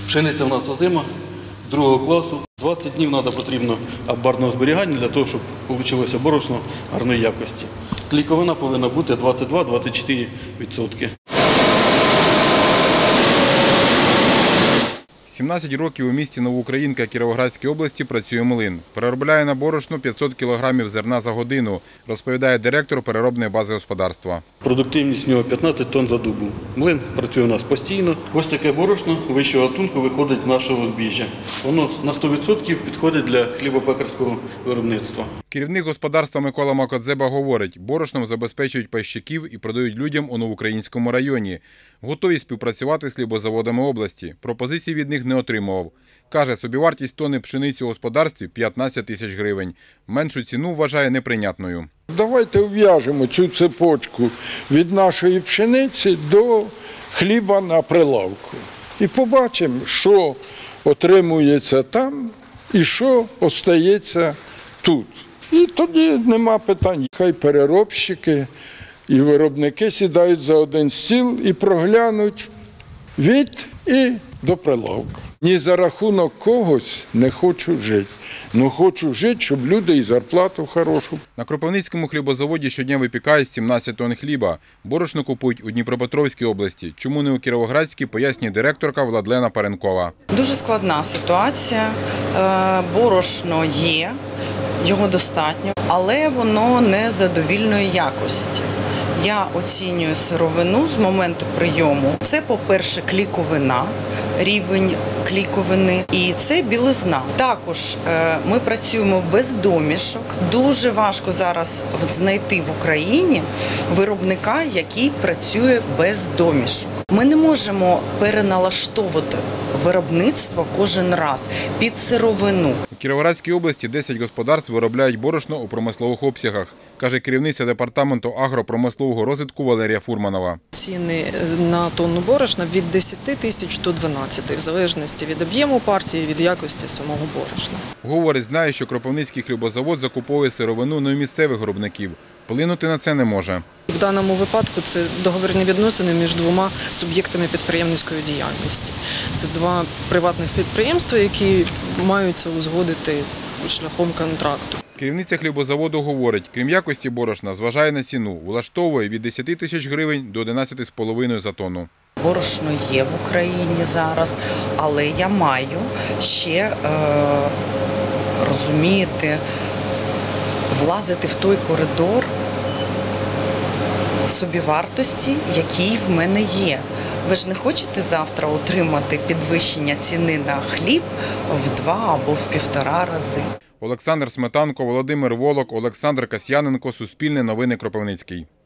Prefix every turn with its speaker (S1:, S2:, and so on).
S1: Пшениця в нас озима, другого класу. 20 днів потрібно амбарного зберігання для того, щоб вийшло борошно гарної якості. Клейковина повинна бути 22-24%.
S2: 17 років у місті Новоукраїнка Кіровоградської області працює млин. Переробляє на борошно 500 кілограмів зерна за годину, розповідає директор переробної бази господарства.
S1: Продуктивність в нього 15 тонн за добу. Млин працює у нас постійно. Ось таке борошно вищого гатунку виходить з нашого збіжжя. Воно на 100% підходить для хлібопекарського виробництва.
S2: Керівник господарства Микола Макодзеба говорить, борошном забезпечують пайщиків і продають людям у Новоукраїнському районі. Готові співпрацювати з хлібозаводами області. Пропозицій від них не отримував. Каже, собівартість тонни пшениці у господарстві – 15 тисяч гривень. Меншу ціну вважає неприйнятною.
S3: Давайте ув'яжемо цю цепочку від нашої пшениці до хліба на прилавку. І побачимо, що отримується там і що остається тут. І тоді нема питань. Хай переробщики і виробники сідають за один стіл і проглянуть від і до прилавка. Ні за рахунок когось не хочу жити. Ну хочу жити, щоб люди і зарплату хорошу.
S2: На Кропивницькому хлібозаводі щодня випікають 17 тонн хліба. Борошно купують у Дніпропетровській області. Чому не у Кіровоградській, пояснює директорка Владлена Паренкова.
S4: Дуже складна ситуація. Борошно є, його достатньо, але воно не задовільної якості. Я оцінюю сировину з моменту прийому. Це, по-перше, клейковина, рівень клейковини, і це білизна. Також ми працюємо без домішок. Дуже важко зараз знайти в Україні виробника, який працює без домішок. Ми не можемо переналаштовувати виробництво кожен раз під сировину.
S2: У Кіровоградській області 10 господарств виробляють борошно у промислових обсягах, каже керівниця департаменту агропромислового розвитку Валерія Фурманова.
S5: Ціни на тонну борошна від 10 тисяч до 12, в залежності від об'єму партії, від якості самого борошна.
S2: Говорить, знає, що Кропивницький хлібозавод закуповує сировину не у місцевих виробників. Вплинути на це не може.
S5: В даному випадку це договірні відносини між двома суб'єктами підприємницької діяльності. Це два приватних підприємства, які маються узгодити шляхом контракту.
S2: Керівниця хлібозаводу говорить, крім якості борошна, зважає на ціну. Влаштовує від 10 тисяч гривень до 11,5 за тонну.
S4: Борошно є в Україні зараз, але я маю ще, розумієте, влазити в той коридор собівартості, який в мене є. Ви ж не хочете завтра отримати підвищення ціни на хліб в 2 або в 1,5 рази?
S2: Олександр Сметанко, Володимир Волок, Олександр Касьяненко, Суспільне новини, Кропивницький.